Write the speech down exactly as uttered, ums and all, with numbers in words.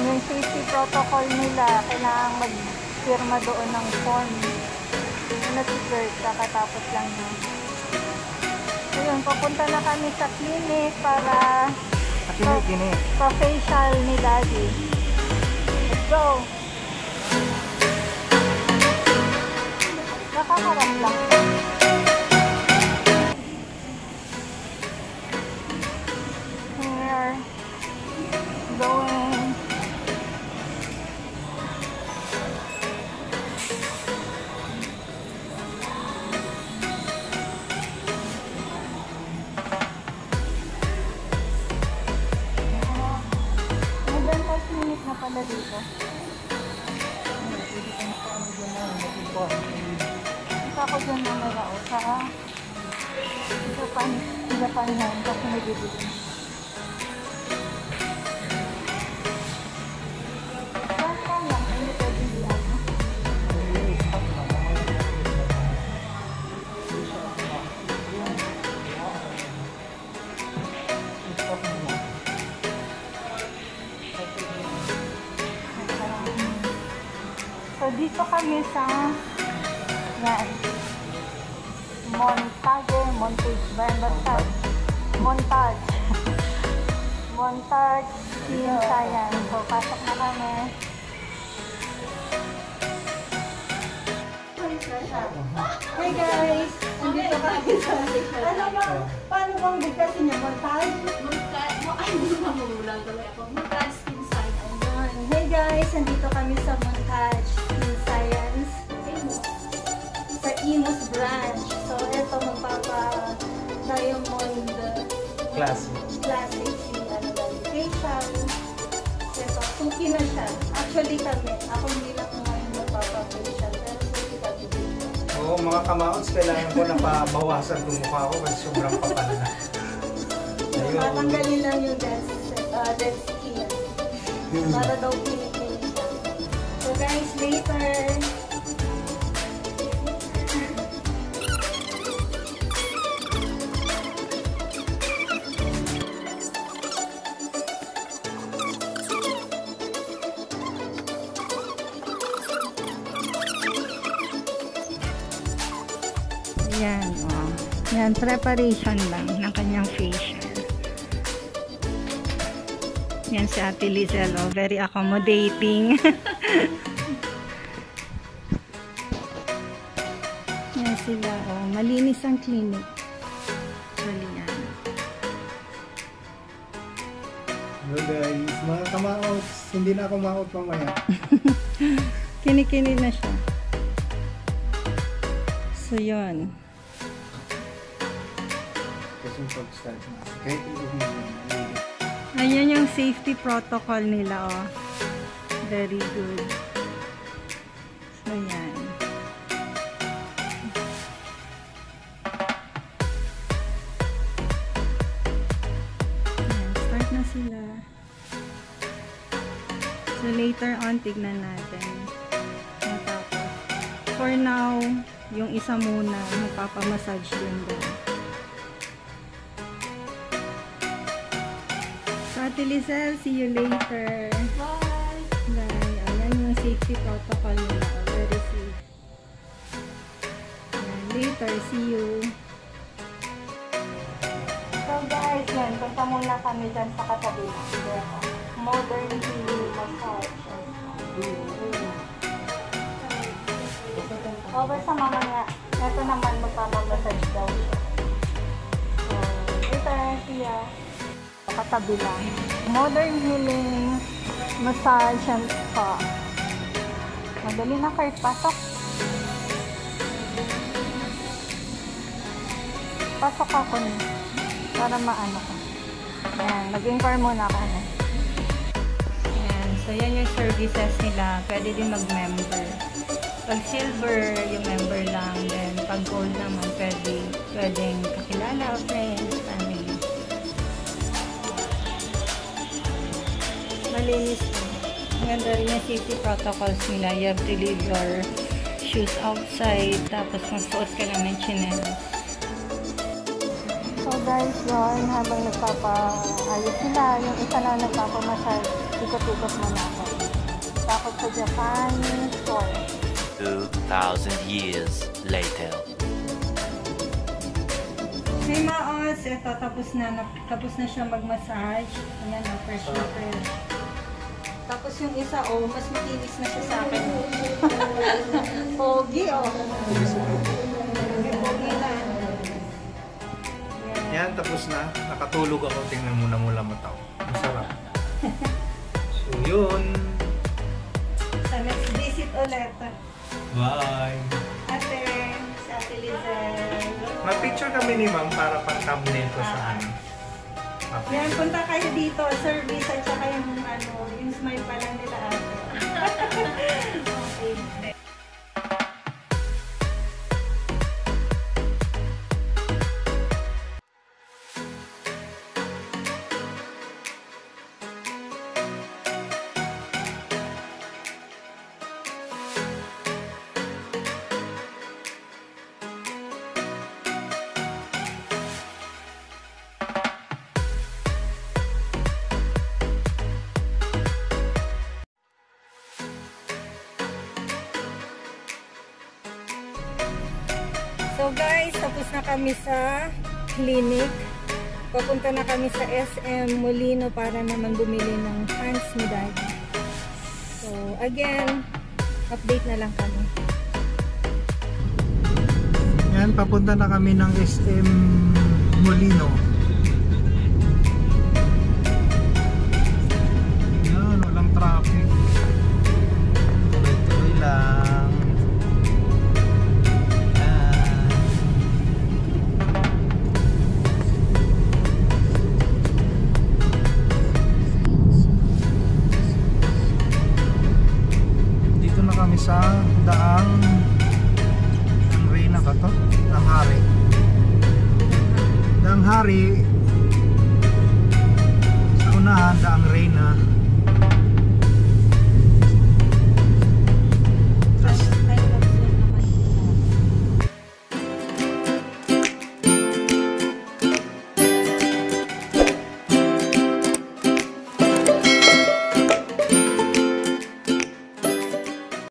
yung safety protocol nila, kailangan mag-firma doon ng form. Nag-search, kakatapos lang yun. So yun, papunta na kami sa clinic para pa-facial ni Daddy. Let's go! Nakakarap lang. Here, going. May dental clinic na pala dito. Ako dyan na nalao sa Japan, Japan yan kasi nagibigin. Saan lang, hindi pwede diyan. So dito kami sa yan. Montage, montage ba yan? Basta montage. Montage Skin Science. So, pasok na kami. Hey guys! Nandito kami sa ano ba? Paano bang bigkasin niya? Montage? Montage? Ay, hindi na mamulang tuloy ako. Montage Skin Science. Hey guys! Nandito kami sa Montage Skin Science. Sa Imus branch. So, ito magpapa Diamond Classic. Classic si ano ba, facial. Ito, suki na siya. Actually kami, ako hindi lang ngayon magpapa-facial. Pero suki kami dito. Oo, mga kamauts, kailangan ko na pabawasan yung mukha ko kasi sobrang kapal na. Ayun. Matanggalin lang yung dead, uh, dead skin. Hmm. Para daw pinipinig siya. So guys, later. Yan, oh. Yan, preparation lang ng kanyang facial. Yan si Ate Lizelle, oh. Very accommodating. Yan sila, oh. Malinis ang clinic. Actually, yan. Hello guys, mga kamauts, hindi na ako maot mamaya. Kinikini na siya. So, yun. Ayan yung safety protocol nila, oh. Very good. So, yan. Ayan, start na sila. So, later on, tignan natin. Matapos. For now, yung isa muna, magpapamassage din doon. Ate Lizelle, see you later. Bye! Bye. Ayan yung safety protocol nila. Very safe. Ayan, later, see you. So guys, yan. Punta muna kami dyan sa katabi. Modern healing massage. Over sa mamaya. Ito naman magpapamassage daw siya. So, later, see ya. Katabi lang. Modern healing massage and spa. Madali na, Kurt. Pasok. Pasok ako niya. Para maano ko. Ayan. Mag-inquire muna ako. Ayan. So, yan yung services nila. Pwede din mag-member. Pag silver, yung member lang. Then, pag gold naman, pwede, pwedeng kakilala, friends, family. Malinis po. Maganda rin yung safety protocols nila. You have to leave your shoes outside. Tapos magsuot ka lang ng chinelas. So guys, yun. Habang nagpapaayos sila, yung isa na nagpapamassage, ikot-ikot muna ako. Tapos sa Japanese store. two thousand years later. Hey Maos, eto tapos na, na tapos na siya mag-massage. Ayan na, fresh na fresh. Tapos yung isa, oh, mas makinis na siya sa akin. Pogi, oh. Pogi, pogi na. Yan. Yan, tapos na. Nakatulog ako. Tingnan mo na mula mata ko. Masarap. So, yun. Sa next visit ulit. Bye. Ate, si Ate Lizelle. Mag-picture kami ni ma'am para pang thumbnail ko sa ano. Okay. Yan, punta kayo dito. Service at saka yung ano, yung smile pa lang nila ate. Okay. So guys, tapos na kami sa clinic. Papunta na kami sa S M Molino para naman bumili ng pants ni Daddy. So again, update na lang kami. Yan, papunta na kami ng S M Molino. Yan, walang traffic. Tuloy-tuloy lang. Kami sa daang ang Reyna ba to? Daang Hari. Daang Hari sa unahan, daang Reyna.